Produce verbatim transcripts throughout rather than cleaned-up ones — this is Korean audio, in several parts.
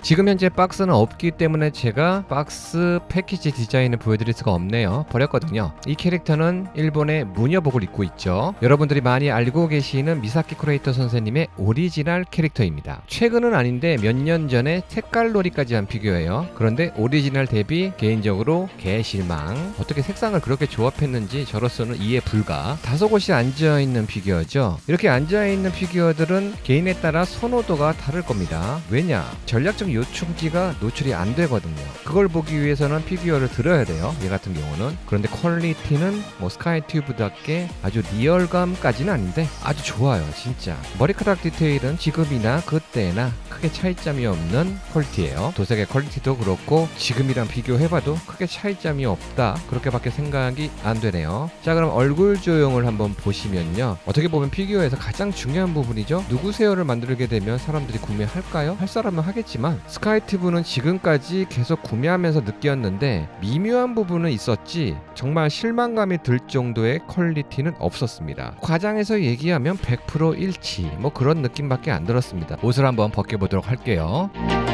지금 현재 박스는 없기 때문에 제가 박스 패키지 디자인을 보여드릴 수가 없네요. 버렸거든요. 이 캐릭터는 일본의 무녀복을 입고 있죠. 여러분들이 많이 알고 계시는 미사키 쿠레이터 선생님의 오리지널 캐릭터입니다. 최근은 아닌데 몇 년 전에 색깔놀이까지 한 피규어예요. 그런데 오리지널 대비 개인적으로 개실망. 어떻게 색상을 그렇게 조합했는지 저로서는 이해 불가. 다소 곳이 앉아있는 피규어죠. 이렇게 앉아있는 피규어들은 개인에 따라 선호도가 다를 겁니다. 왜냐? 전략적 요충지가 노출이 안 되거든요. 그걸 보기 위해서는 피규어를 들어야 돼요. 얘 같은 경우는. 그런데 퀄리티는 뭐 스카이튜브답게 아주 리얼감까지는 아닌데 아주 좋아요. 진짜 머리카락 디테일은 지금이나 그때나 크게 차이점이 없는 퀄리티예요. 도색의 퀄리티도 그렇고 지금이랑 비교해봐도 크게 차이점이 없다, 그렇게밖에 생각이 안 되네요. 자, 그럼 얼굴 조형을 한번 보시면요, 어떻게 보면 피규어에서 가장 중요한 부분이죠. 누구세요를 만들게 되면 사람들이 구매할까요? 할 사람은 하겠지만 스카이튜브는 지금까지 계속 구매하면서 느꼈는데 미묘한 부분은 있었지 정말 실망감이 들 정도의 퀄리티는 없었습니다. 과장해서 얘기하면 백 퍼센트 일치, 뭐 그런 느낌밖에 안 들었습니다. 옷을 한번 벗겨보도록 할게요.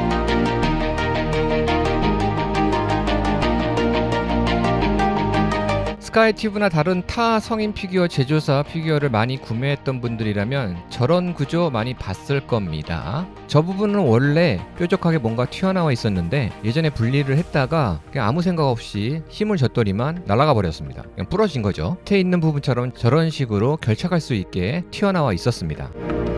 스카이튜브나 다른 타 성인 피규어 제조사 피규어를 많이 구매했던 분들이라면 저런 구조 많이 봤을 겁니다. 저 부분은 원래 뾰족하게 뭔가 튀어나와 있었는데 예전에 분리를 했다가 그냥 아무 생각 없이 힘을 줬더니만 날아가 버렸습니다. 그냥 부러진 거죠. 밑에 있는 부분처럼 저런 식으로 결착할 수 있게 튀어나와 있었습니다.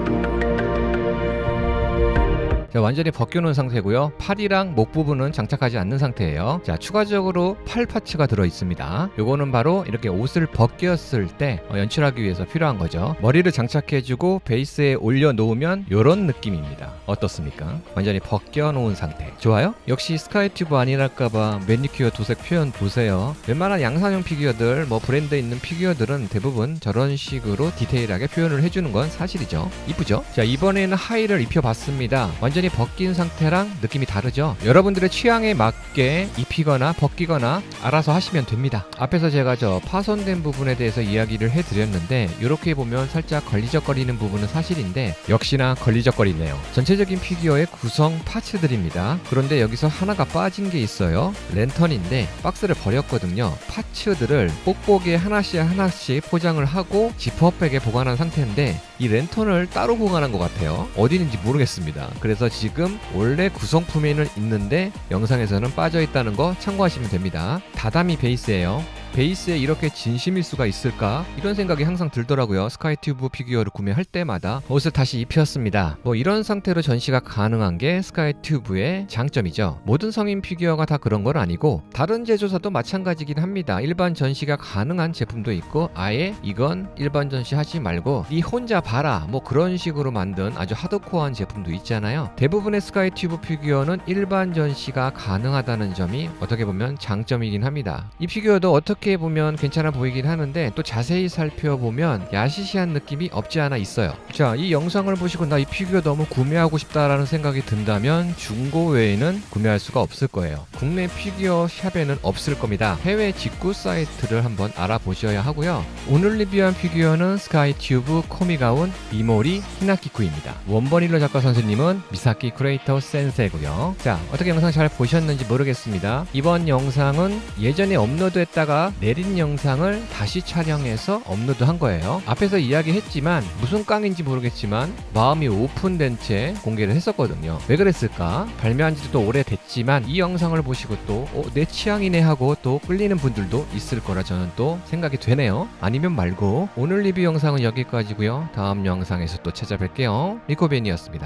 자, 완전히 벗겨놓은 상태고요. 팔이랑 목 부분은 장착하지 않는 상태예요. 자, 추가적으로 팔 파츠가 들어있습니다. 요거는 바로 이렇게 옷을 벗겼을 때 연출하기 위해서 필요한 거죠. 머리를 장착해주고 베이스에 올려놓으면 요런 느낌입니다. 어떻습니까? 완전히 벗겨놓은 상태. 좋아요? 역시 스카이튜브 아니랄까봐 매니큐어 도색 표현 보세요. 웬만한 양산형 피규어들, 뭐 브랜드 있는 피규어들은 대부분 저런 식으로 디테일하게 표현을 해주는 건 사실이죠. 이쁘죠? 자, 이번에는 하의를 입혀봤습니다. 완전히 벗긴 상태랑 느낌이 다르죠. 여러분들의 취향에 맞게 입히거나 벗기거나 알아서 하시면 됩니다. 앞에서 제가 저 파손된 부분에 대해서 이야기를 해드렸는데 이렇게 보면 살짝 걸리적거리는 부분은 사실인데 역시나 걸리적거리네요. 전체적인 피규어의 구성 파츠들입니다. 그런데 여기서 하나가 빠진 게 있어요. 랜턴인데 박스를 버렸거든요. 파츠들을 뽁뽁이에 하나씩 하나씩 포장을 하고 지퍼백에 보관한 상태인데 이 랜턴을 따로 보관한 것 같아요. 어디 있는지 모르겠습니다. 그래서 지금 원래 구성품에는 있는데 영상에서는 빠져 있다는 거 참고하시면 됩니다. 다다미 베이스예요. 베이스에 이렇게 진심일 수가 있을까? 이런 생각이 항상 들더라고요. 스카이튜브 피규어를 구매할 때마다. 옷을 다시 입혔습니다. 뭐 이런 상태로 전시가 가능한 게 스카이튜브의 장점이죠. 모든 성인 피규어가 다 그런 건 아니고 다른 제조사도 마찬가지긴 합니다. 일반 전시가 가능한 제품도 있고 아예 이건 일반 전시 하지 말고 니 혼자 봐라, 뭐 그런 식으로 만든 아주 하드코어한 제품도 있잖아요. 대부분의 스카이튜브 피규어는 일반 전시가 가능하다는 점이 어떻게 보면 장점이긴 합니다. 이 피규어도 어떻게 보면 괜찮아 보이긴 하는데 또 자세히 살펴보면 야시시한 느낌이 없지 않아 있어요. 자, 이 영상을 보시고 나 이 피규어 너무 구매하고 싶다라는 생각이 든다면 중고 외에는 구매할 수가 없을 거예요. 국내 피규어 샵에는 없을 겁니다. 해외 직구 사이트를 한번 알아보셔야 하고요. 오늘 리뷰한 피규어는 스카이튜브 코미가운 이모리 히나키쿠입니다. 원버닐러 작가 선생님은 미사키 쿠레이터 센세고요. 자, 어떻게 영상 잘 보셨는지 모르겠습니다. 이번 영상은 예전에 업로드했다가 내린 영상을 다시 촬영해서 업로드한 거예요. 앞에서 이야기했지만 무슨 깡인지 모르겠지만 마음이 오픈된 채 공개를 했었거든요. 왜 그랬을까? 발매한 지도 또 오래됐지만 이 영상을 보시고 또 어, 내 취향이네 하고 또 끌리는 분들도 있을 거라 저는 또 생각이 되네요. 아니면 말고. 오늘 리뷰 영상은 여기까지고요. 다음 영상에서 또 찾아뵐게요.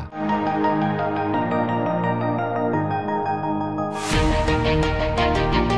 리코벤이었습니다.